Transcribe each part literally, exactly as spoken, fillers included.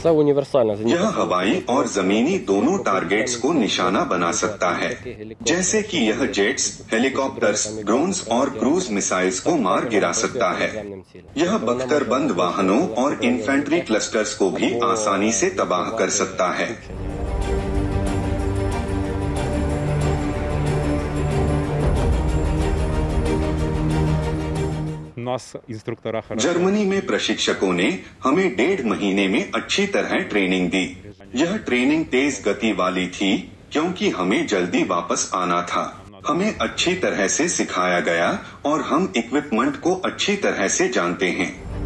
यह हवाई और जमीनी दोनों टारगेट्स को निशाना बना सकता है, जैसे कि यह जेट्स, हेलीकॉप्टर्स, ड्रोन्स और क्रूज मिसाइल्स को मार गिरा सकता है। यह बख्तरबंद वाहनों और इन्फेंट्री क्लस्टर्स को भी आसानी से तबाह कर सकता है। जर्मनी में प्रशिक्षकों ने हमें डेढ़ महीने में अच्छी तरह ट्रेनिंग दी। यह ट्रेनिंग तेज गति वाली थी क्योंकि हमें जल्दी वापस आना था। हमें अच्छी तरह से सिखाया गया और हम इक्विपमेंट को अच्छी तरह से जानते हैं।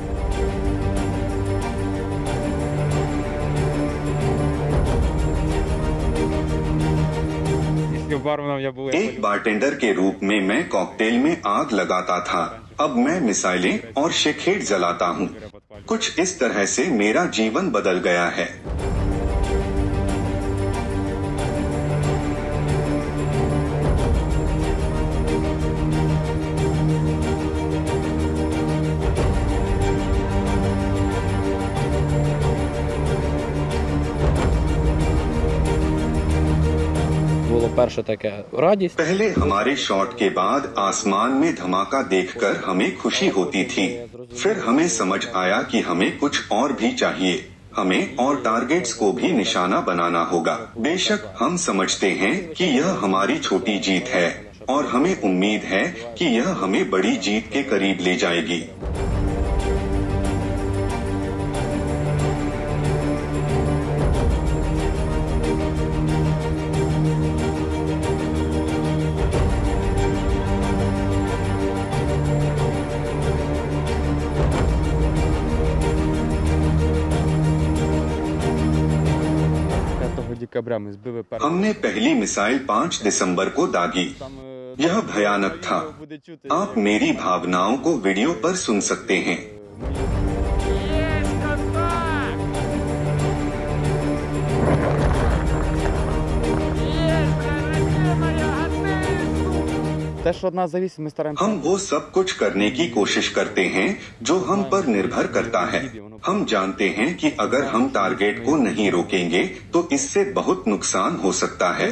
एक बारटेंडर के रूप में मैं कॉकटेल में आग लगाता था, अब मैं मिसाइलें और शेखेड जलाता हूँ। कुछ इस तरह से मेरा जीवन बदल गया है। पहले हमारे शॉट के बाद आसमान में धमाका देखकर हमें खुशी होती थी। फिर हमें समझ आया कि हमें कुछ और भी चाहिए। हमें और टारगेट्स को भी निशाना बनाना होगा। बेशक हम समझते हैं कि यह हमारी छोटी जीत है और हमें उम्मीद है कि यह हमें बड़ी जीत के करीब ले जाएगी। हमने पहली मिसाइल पाँच दिसंबर को दागी। यह भयानक था। आप मेरी भावनाओं को वीडियो पर सुन सकते हैं। हम वो सब कुछ करने की कोशिश करते हैं जो हम पर निर्भर करता है। हम जानते हैं कि अगर हम टारगेट को नहीं रोकेंगे तो इससे बहुत नुकसान हो सकता है।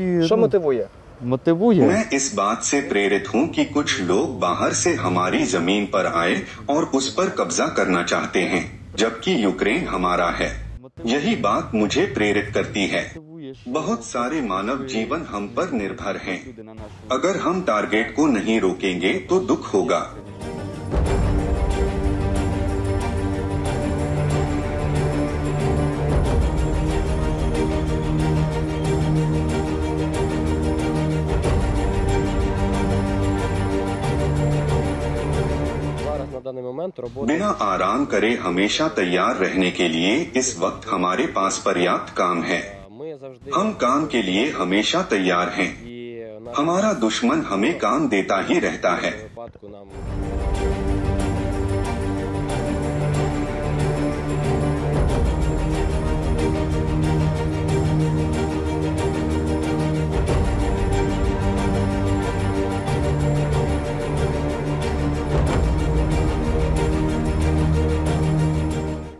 मैं इस बात से प्रेरित हूँ कि कुछ लोग बाहर से हमारी जमीन पर आए और उस पर कब्जा करना चाहते हैं, जबकि यूक्रेन हमारा है। यही बात मुझे प्रेरित करती है। बहुत सारे मानव जीवन हम पर निर्भर हैं। अगर हम टारगेट को नहीं रोकेंगे तो दुख होगा। बिना आराम करे हमेशा तैयार रहने के लिए इस वक्त हमारे पास पर्याप्त काम है। हम काम के लिए हमेशा तैयार हैं। हमारा दुश्मन हमें काम देता ही रहता है।